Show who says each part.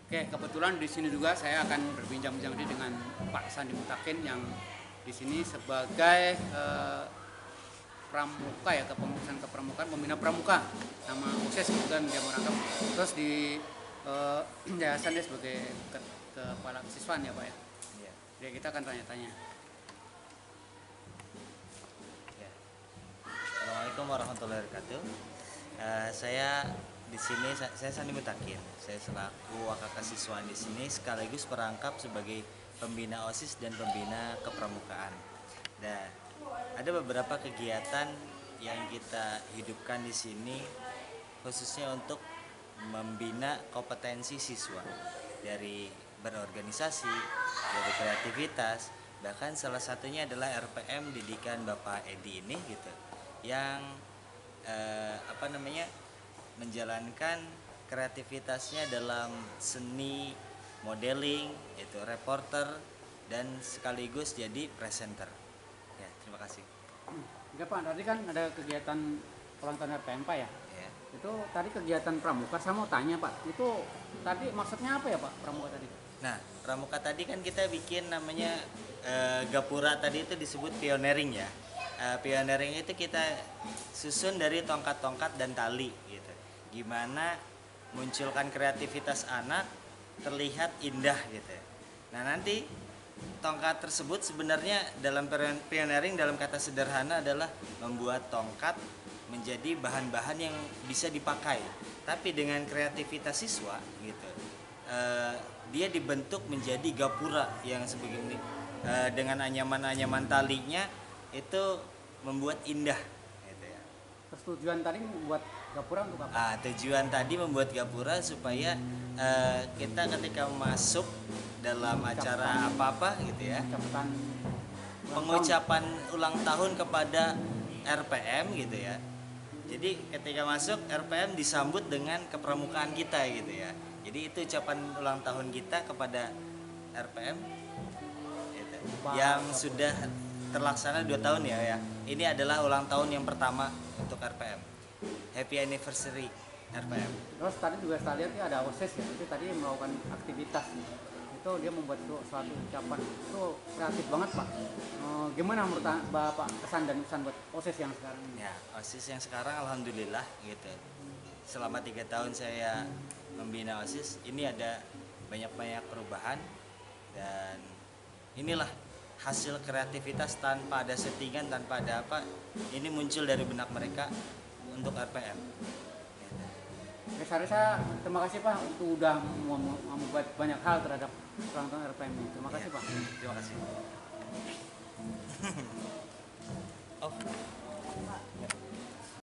Speaker 1: Oke, kebetulan di sini juga saya akan berbincang-bincang dengan Pak Sandi Mutakin yang di sini sebagai pramuka ya, kepengurusan kepramukaan, pembina pramuka. Nama OSIS kebetulan dia merangkap. Terus di eh, yayasan dia sebagai kepala kesiswaan ya Pak ya.
Speaker 2: Iya.
Speaker 1: Jadi kita akan tanya-tanya.
Speaker 2: Ya. Assalamualaikum warahmatullahi wabarakatuh. Saya di sini saya Sandi Mutakin. Saya selaku wakil kesiswaan di sini sekaligus perangkap sebagai pembina OSIS dan pembina kepramukaan. Dan ada beberapa kegiatan yang kita hidupkan di sini khususnya untuk membina kompetensi siswa dari berorganisasi, dari kreativitas, bahkan salah satunya adalah RPM didikan Bapak Edi ini gitu, yang menjalankan kreativitasnya dalam seni modeling, itu reporter dan sekaligus jadi presenter. Ya, terima kasih.
Speaker 1: Enggak Pak, tadi kan ada kegiatan ulang tahun RPM Pak ya.
Speaker 2: Ya.
Speaker 1: Itu tadi kegiatan pramuka, saya mau tanya Pak. Itu tadi maksudnya apa ya Pak pramuka tadi?
Speaker 2: Nah, pramuka tadi kan kita bikin namanya gapura, tadi itu disebut pioneering ya. Pioneering itu kita susun dari tongkat-tongkat dan tali gitu. Gimana munculkan kreativitas anak terlihat indah gitu. Nah, nanti tongkat tersebut sebenarnya dalam pioneering dalam kata sederhana adalah membuat tongkat menjadi bahan-bahan yang bisa dipakai. Tapi dengan kreativitas siswa gitu, dia dibentuk menjadi gapura yang sebegini, dengan anyaman-anyaman talinya itu membuat indah gitu ya.
Speaker 1: Terus tujuan tadi buat gapura untuk apa?
Speaker 2: Tujuan tadi membuat gapura supaya kita ketika masuk dalam acara apa-apa gitu ya,
Speaker 1: Ucapan
Speaker 2: pengucapan ulang tahun kepada RPM gitu ya. Jadi ketika masuk RPM disambut dengan kepramukaan kita gitu ya. Jadi itu ucapan ulang tahun kita kepada RPM gitu, yang sudah terlaksana 2 tahun ya. Ini adalah ulang tahun yang pertama untuk RPM. Happy anniversary RPM.
Speaker 1: Terus tadi juga saya lihat ya ada OSIS ya, itu tadi melakukan aktivitas nih. Itu dia membuat suatu ucapan, itu kreatif banget Pak. Gimana menurut Bapak kesan dan kesan buat OSIS yang sekarang ini?
Speaker 2: Ya, OSIS yang sekarang alhamdulillah gitu. Selama 3 tahun saya membina OSIS, ini ada banyak-banyak perubahan dan inilah hasil kreativitas tanpa ada settingan, tanpa ada apa. Ini muncul dari benak mereka untuk RPM.
Speaker 1: Oke, saya terima kasih Pak untuk udah membuat banyak hal terhadap ulang tahun RPM ini. Terima kasih
Speaker 2: Ya,
Speaker 1: Pak.
Speaker 2: terima kasih.